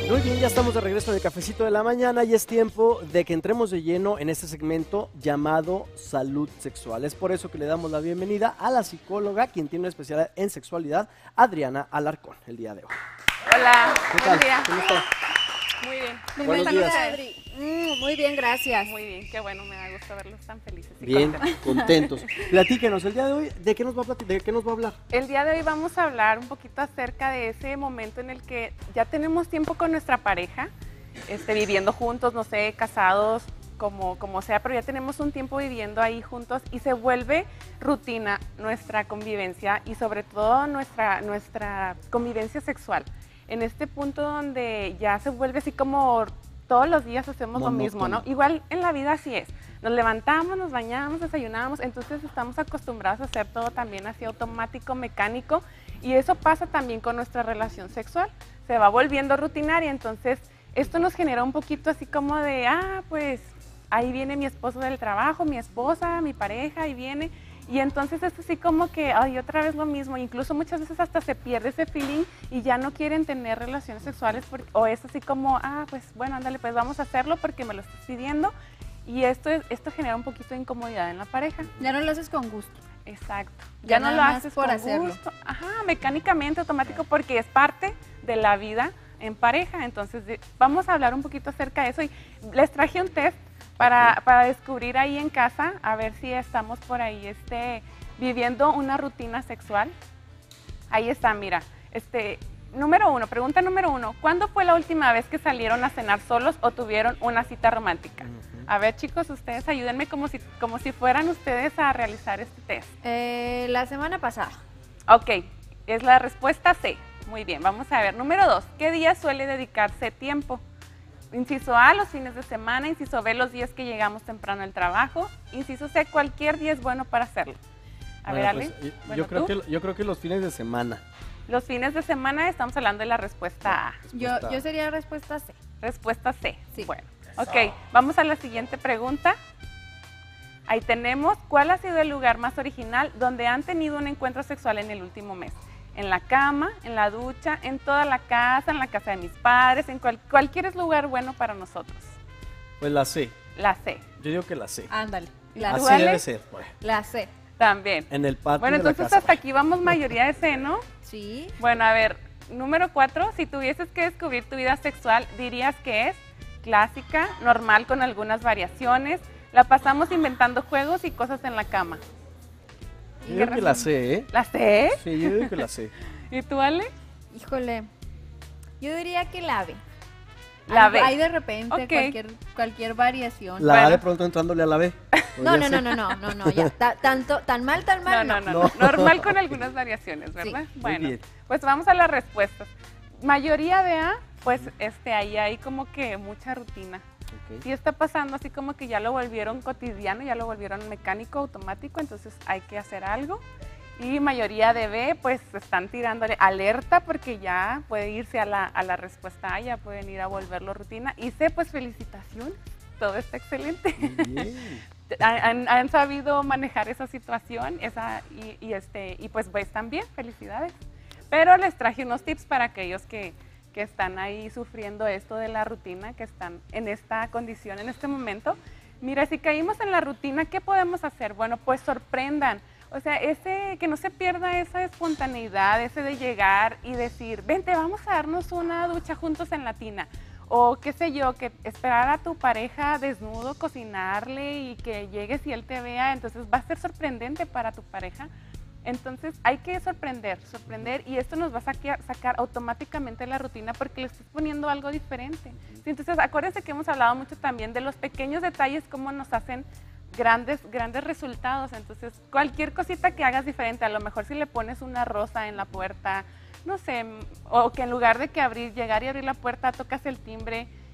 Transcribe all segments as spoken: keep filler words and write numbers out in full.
Muy bien, ya estamos de regreso de Cafecito de la Mañana y es tiempo de que entremos de lleno en este segmento llamado Salud Sexual. Es por eso que le damos la bienvenida a la psicóloga, quien tiene una especialidad en sexualidad, Adriana Alarcón, el día de hoy. Hola, ¿Qué buen tal? día. ¿Cómo está? Muy bien. Buenos días. Adri. Mm, muy bien, gracias. Muy bien, qué bueno, me da gusto verlos tan felices. y Bien, contentos. contentos. Platíquenos, el día de hoy, ¿de qué nos va a plati- de qué nos va a hablar? El día de hoy vamos a hablar un poquito acerca de ese momento en el que ya tenemos tiempo con nuestra pareja, este, viviendo juntos, no sé, casados, como, como sea, pero ya tenemos un tiempo viviendo ahí juntos y se vuelve rutina nuestra convivencia y sobre todo nuestra, nuestra convivencia sexual. En este punto donde ya se vuelve así como todos los días hacemos lo mismo, ¿no? Igual en la vida así es. Nos levantamos, nos bañamos, desayunamos, entonces estamos acostumbrados a hacer todo también así automático, mecánico, y eso pasa también con nuestra relación sexual. Se va volviendo rutinaria, entonces esto nos genera un poquito así como de, ah, pues ahí viene mi esposo del trabajo, mi esposa, mi pareja, ahí viene. Y entonces es así como que, ay, otra vez lo mismo, incluso muchas veces hasta se pierde ese feeling y ya no quieren tener relaciones sexuales, porque, o es así como, ah, pues bueno, ándale, pues vamos a hacerlo porque me lo estás pidiendo. Y esto, es, esto genera un poquito de incomodidad en la pareja. Ya no lo haces con gusto. Exacto. Ya Ya, no nada lo más haces por por hacerlo. gusto. Ajá, mecánicamente, automático, porque es parte de la vida en pareja. Entonces, de- vamos a hablar un poquito acerca de eso. Y les traje un test para, para descubrir ahí en casa, a ver si estamos por ahí este, viviendo una rutina sexual. Ahí está, mira. Este, número uno, pregunta número uno. ¿Cuándo fue la última vez que salieron a cenar solos o tuvieron una cita romántica? A ver, chicos, ustedes ayúdenme como si, como si fueran ustedes a realizar este test. Eh, la semana pasada. Ok, es la respuesta C. Muy bien, vamos a ver. Número dos, ¿qué día suele dedicarse tiempo? Inciso A, los fines de semana. Inciso B, los días que llegamos temprano al trabajo. Inciso C, cualquier día es bueno para hacerlo. A ver, Bueno, Ale. pues, yo, Bueno, yo creo ¿tú? que, yo creo que los fines de semana. Los fines de semana estamos hablando de la respuesta A. Yo, Respuesta. yo sería respuesta C. Respuesta C. Sí. Bueno, ok, vamos a la siguiente pregunta. Ahí tenemos, ¿cuál ha sido el lugar más original donde han tenido un encuentro sexual en el último mes? En la cama, en la ducha, en toda la casa, en la casa de mis padres, en cual- cualquier lugar bueno para nosotros. Pues la C. La C, Yo digo que la C. Ándale. La, Así ¿Tú, Ale? debe ser. Bueno, la C. también. en el patio Bueno, de la entonces casa. hasta aquí vamos mayoría de C, ¿no? Sí. Bueno, a ver, número cuatro, si tuvieses que descubrir tu vida sexual, dirías que es clásica, normal con algunas variaciones, la pasamos inventando juegos y cosas en la cama. Yo digo que la C, ¿eh? ¿La C? Sí, yo digo que la C. ¿Y tú, Ale? Híjole. Yo diría que la B. La Hay- B. Hay de repente Ok. cualquier, cualquier variación. La A Bueno. de pronto entrándole a la B. No, Podría no, no, ser. no, no, no, no, ya. Ta- tanto, tan mal, tan No, mal, no, no. no, no. Normal con algunas variaciones, ¿verdad? Sí. Muy Bueno, bien. pues vamos a las respuestas. Mayoría de A, pues este, ahí hay como que mucha rutina. Ok. Sí está pasando así como que ya lo volvieron cotidiano, ya lo volvieron mecánico, automático, entonces hay que hacer algo. Y mayoría de B, pues están tirándole alerta porque ya puede irse a la, a la respuesta A, ya pueden ir a volverlo rutina. Y C, pues felicitaciones, todo está excelente. Muy bien. han, han sabido manejar esa situación esa, y, y, este, y pues, pues también, felicidades. Pero les traje unos tips para aquellos que, que están ahí sufriendo esto de la rutina, que están en esta condición en este momento. Mira, si caímos en la rutina, ¿qué podemos hacer? Bueno, pues sorprendan. O sea, ese, que no se pierda esa espontaneidad, ese de llegar y decir, vente, vamos a darnos una ducha juntos en la tina. O qué sé yo, que esperar a tu pareja desnudo, cocinarle y que llegues y él te vea, entonces va a ser sorprendente para tu pareja. Entonces hay que sorprender, sorprender y esto nos va a saquear- sacar automáticamente la rutina porque le estás poniendo algo diferente. Sí, entonces acuérdense que hemos hablado mucho también de los pequeños detalles, cómo nos hacen grandes, grandes resultados. Entonces cualquier cosita que hagas diferente, a lo mejor si le pones una rosa en la puerta, no sé, o que en lugar de que abrir, llegar y abrir la puerta, tocas el timbre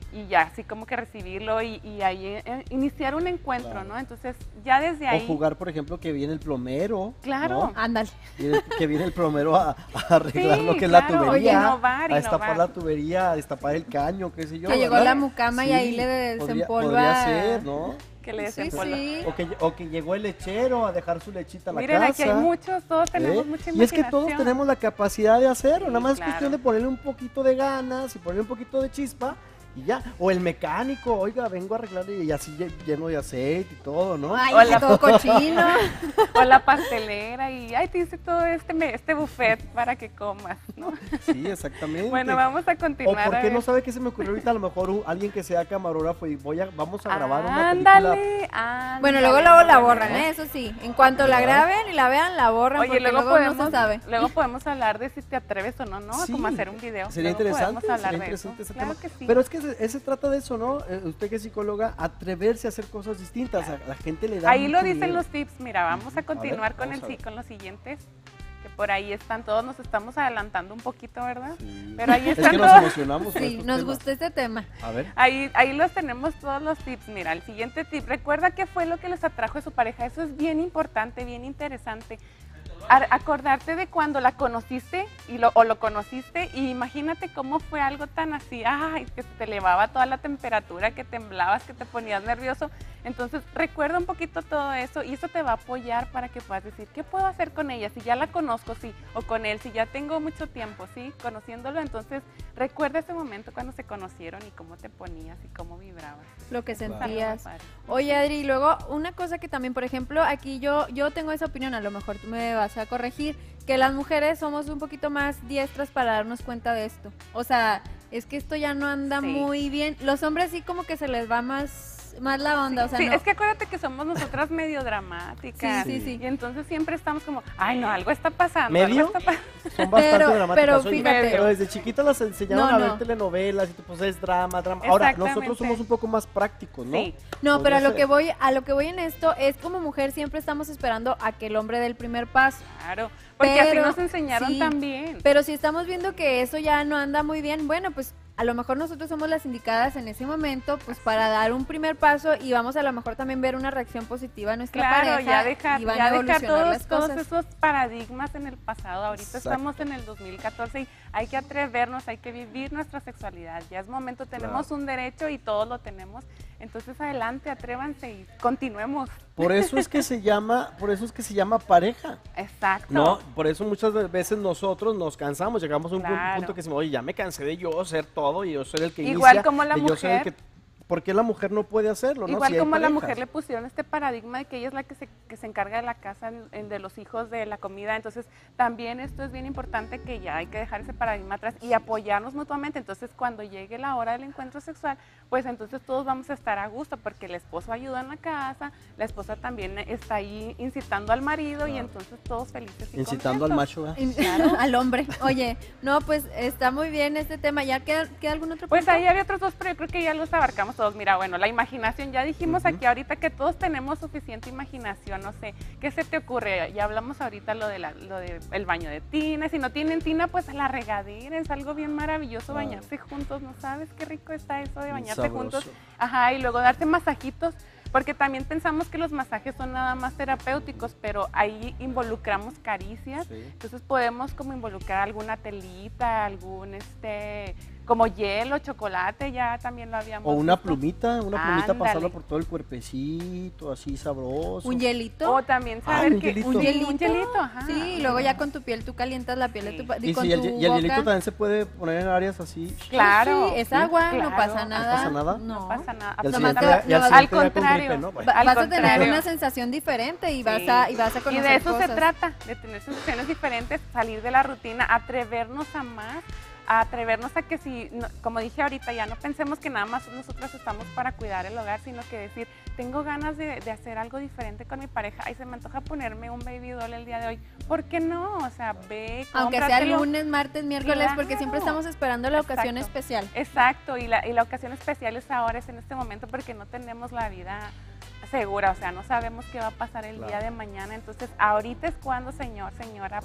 y ya así como que recibirlo y, y ahí eh, iniciar un encuentro, Claro. ¿no? Entonces ya desde ahí... O jugar, por ejemplo, que viene el plomero. Claro. ¿no? Ándale. Viene- que viene el plomero a, a arreglar Sí, lo que es claro, la tubería. oye, innovar, a destapar innovar. la tubería, a destapar el caño, qué sé yo. Que llegó ¿verdad? la mucama y ahí le podría- desempolva. Podría ser, ¿no? que le Sí, desempolva. sí. O que, o que llegó el lechero a dejar su lechita a la Miren, casa. aquí hay muchos, todos tenemos ¿eh? mucha Y es que todos imaginación. tenemos la capacidad de hacerlo, Sí, nada más es claro. cuestión de ponerle un poquito de ganas y ponerle un poquito de chispa y ya. O el mecánico, oiga, vengo a arreglar y así lle- lleno de aceite y todo, ¿no? Ay, Hola. todo cochino. O la pastelera y, ay, te hice todo este, me- este buffet para que comas, ¿no? Sí, exactamente. Bueno, vamos a O continuar. a porque ver. no sabe qué se me ocurrió ahorita, a lo mejor un- alguien que sea camarógrafo y voy a, vamos a grabar una película. Ándale, ándale. Bueno, luego luego la ándale. borran, ¿eh? Eso sí. En cuanto la ¿Verdad? graben y la vean, la borran Oye, porque luego luego podemos, no se sabe. luego podemos hablar de si te atreves o no, ¿no? Sí, Como hacer un video. Sería Luego interesante, podemos hablar sería de interesante eso. ese Claro tema. que sí. Pero es que se, ese trata de eso, ¿no? Eh, usted que es psicóloga, atreverse a hacer cosas distintas. A la gente le da Ahí lo mucho dicen miedo. los tips. Mira, vamos a continuar con, vamos el, a sí- ver. con los siguientes, que por ahí están todos, nos estamos adelantando un poquito, ¿verdad? Sí. Pero ahí Es están que nos todos. emocionamos con Sí, estos nos temas. gustó este tema. A ver. Ahí, ahí los tenemos todos los tips. Mira, el siguiente tip, recuerda qué fue lo que les atrajo de su pareja. Eso es bien importante, bien interesante. Ar- acordarte de cuando la conociste y lo, o lo conociste y imagínate cómo fue algo tan así, ay, que te elevaba toda la temperatura, que temblabas, que te ponías nervioso. Entonces recuerda un poquito todo eso y eso te va a apoyar para que puedas decir, ¿qué puedo hacer con ella? Si ya la conozco, sí, o con él, si ya tengo mucho tiempo, sí, conociéndolo, entonces recuerda ese momento cuando se conocieron y cómo te ponías y cómo vibrabas. Lo que Claro. sentías. Padre. Oye, Adri, y luego una cosa que también, por ejemplo, aquí yo, yo tengo esa opinión, a lo mejor tú me vas a corregir, que las mujeres somos un poquito más diestras para darnos cuenta de esto. O sea, es que esto ya no anda Sí. muy bien. Los hombres sí como que se les va más, más la onda, o sea, Sí, no. es que acuérdate que somos nosotras medio dramáticas. Sí, sí, sí. Y entonces siempre estamos como, ay, no, algo está pasando. ¿Medio? Algo está pa-". Son bastante Pero- dramáticas. pero oye, fíjate. pero desde chiquitas las enseñaron No, a no. ver telenovelas y tú pues es drama, drama. Ahora, nosotros Exactamente. somos un poco más prácticos, ¿no? Sí. No, pero a lo Podría que ser. voy, a lo que voy en esto es como mujer siempre estamos esperando a que el hombre dé el primer paso. Claro, porque así Pero- nos enseñaron sí. también. Pero si estamos viendo que eso ya no anda muy bien, bueno, pues a lo mejor nosotros somos las indicadas en ese momento, pues para dar un primer paso y vamos a lo mejor también ver una reacción positiva a nuestra Claro, pareja ya dejar, y van ya a dejar evolucionar todos, las todos cosas. esos paradigmas en el pasado. Ahorita Exacto. estamos en el dos mil catorce y hay que atrevernos, hay que vivir nuestra sexualidad. Ya es momento, tenemos un derecho y todos lo tenemos. Entonces adelante, atrévanse y continuemos. Por eso es que se llama, por eso es que se llama pareja. Exacto. No, por eso muchas veces nosotros nos cansamos, llegamos a un pu- Claro. punto que decimos, oye, ya me cansé de yo ser todo y yo ser el que Igual inicia, como la de yo ser el mujer. que- ¿por qué la mujer no puede hacerlo? ¿no? Igual Si hay como a la parejas. mujer le pusieron este paradigma de que ella es la que se, que se encarga de la casa, en- en- de los hijos, de la comida, entonces también esto es bien importante que ya hay que dejar ese paradigma atrás y apoyarnos mutuamente, entonces cuando llegue la hora del encuentro sexual, pues entonces todos vamos a estar a gusto porque el esposo ayuda en la casa, la esposa también está ahí incitando al marido y Claro. entonces todos felices y Incitando al contentos. macho, ¿verdad? In- al hombre. Oye, no, pues está muy bien este tema. ¿Ya queda, queda algún otro Pues punto? ahí había otros dos, pero yo creo que ya los abarcamos todos. Mira, bueno, la imaginación, ya dijimos Ujú. aquí ahorita que todos tenemos suficiente imaginación, no sé, ¿qué se te ocurre? Ya hablamos ahorita lo de la, lo de el baño de tina, si no tienen tina, pues a la regadera, es algo bien maravilloso Claro. bañarse juntos, ¿no sabes qué rico está eso de Bien bañarse sabroso. juntos? Ajá, y luego darse masajitos, porque también pensamos que los masajes son nada más terapéuticos, pero ahí involucramos caricias, Sí. entonces podemos como involucrar alguna telita, algún este, como hielo, chocolate, ya también lo habíamos O una visto. plumita, una plumita Ándale. pasarla por todo el cuerpecito, así sabroso. ¿Un hielito? O también Ah, saber un que hielito. ¿Un sí, hielito? un hielito, ajá. Sí, y luego ya con tu piel tú calientas la piel Sí. de tu pa- Y, con si el, tu y el hielito boca. también se puede poner en áreas así. Claro. Sí, es Sí, agua, no claro. pasa ¿No nada. pasa nada? No, No pasa nada. Y al Nomás siguiente te- día- y al no, al siguiente día con contrario. gripe, ¿no? Bueno. Va- Al vas a tener contrario. una sensación diferente y vas Sí. a y vas a Y conocer de eso cosas. se trata, de tener sensaciones diferentes, salir de la rutina, atrevernos a más, a atrevernos a que si, no- como dije ahorita, ya no pensemos que nada más nosotras estamos para cuidar el hogar, sino que decir, tengo ganas de, de hacer algo diferente con mi pareja, ay, se me antoja ponerme un baby doll el día de hoy, ¿por qué no? O sea, ve, Aunque sea cómpratelo. lunes, martes, miércoles, porque siempre Claro. estamos esperando la ocasión Exacto. especial. Exacto, y la, y la ocasión especial es ahora, es en este momento, porque no tenemos la vida segura, o sea, no sabemos qué va a pasar el día Claro. de mañana, entonces ahorita es cuando, señor, señora,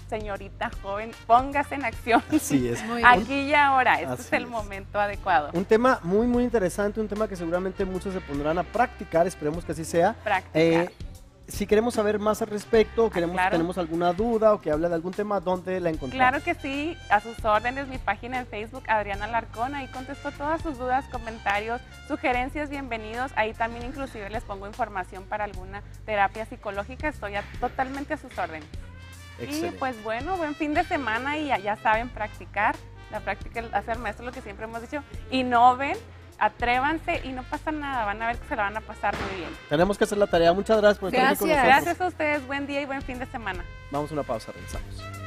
señorita joven, póngase en acción. Así es. Muy bien. Aquí y ahora, este Así es el es. momento adecuado. Un tema muy, muy interesante, un tema que seguramente muchos se pondrán a practicar, esperemos que así sea. Practicar. Eh, si queremos saber más al respecto, o queremos, claro. tenemos alguna duda o que hable de algún tema, ¿dónde la encontramos? Claro que sí, a sus órdenes, mi página en Facebook, Adriana Alarcón, ahí contesto todas sus dudas, comentarios, sugerencias, bienvenidos. Ahí también inclusive les pongo información para alguna terapia psicológica, estoy a- totalmente a sus órdenes. Excelente. Y pues bueno, buen fin de semana y ya, ya saben practicar, la práctica hace el maestro, lo que siempre hemos dicho, innoven, atrévanse y no pasa nada, van a ver que se la van a pasar muy bien. Tenemos que hacer la tarea. Muchas gracias por estar aquí con Gracias. nosotros. Gracias a ustedes, buen día y buen fin de semana. Vamos a una pausa, regresamos.